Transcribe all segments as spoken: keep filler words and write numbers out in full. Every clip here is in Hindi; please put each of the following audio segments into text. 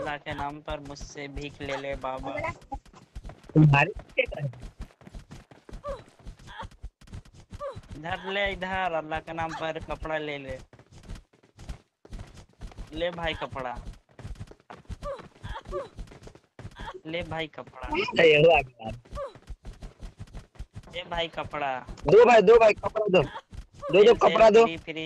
अल्लाह के नाम पर मुझसे भीख ले ले बाबा। तुम्हारे इधर ले, इधर अल्लाह के नाम पर कपड़ा ले ले। ले भाई कपड़ा, ले भाई कपड़ा, ये हुआ यार। ले भाई कपड़ा। दो भाई दो भाई कपड़ा दो, दो दो कपड़ा दो। फ्री फ्री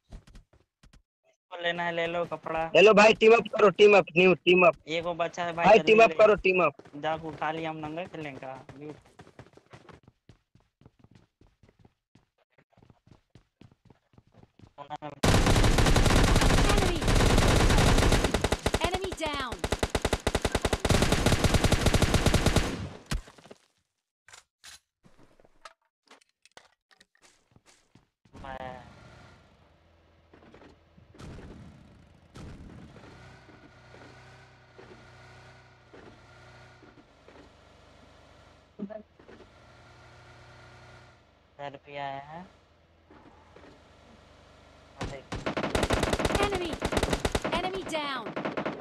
लेना है, ले लो कपड़ा। हेलो भाई टीम अप करो, team up new team up. एक वो बच्चा है भाई, भाई जल्दी टीम अप ले। करो, टीम अप। जाक उठा लिया, हम नंगा खेलेंगे। Enemy! Enemy down! घर पे आया है। Enemy! Enemy down!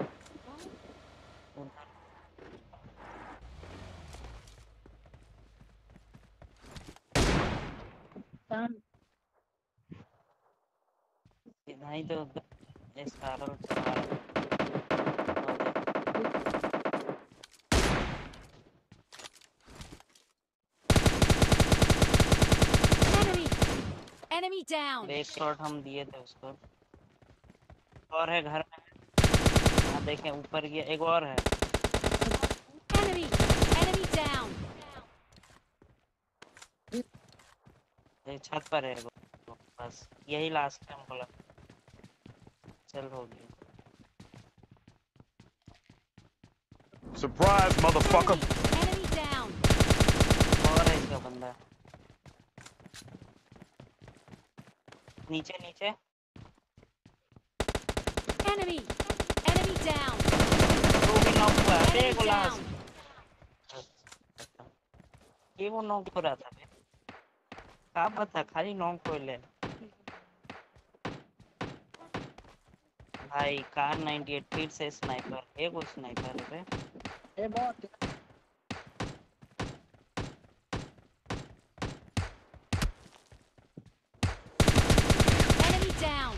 नहीं तो इस कारण चला रहा। Enemy! Enemy down! एक शॉट हम दिए थे उसको। और है घर में, हाँ देखें ऊपर गया, एक और है। Enemy! Enemy down! एक छत पर है वो। बस यही लास्ट टाइम बोला। चल हो गया। Surprise, motherfucker! Enemy! Enemy down! और है इसका बंदा। नीचे नीचे। Enemy! Enemy down! वो भी नॉक हुआ। अरे Enemy वो down! लास्ट। ये वो नॉक हो रहा था। क्या पता, खाली नॉक को ले। भाई कार नाइंटी एट फीट से स्नाइपर, एक वो स्नाइपर है। ए बहुत Enemy down!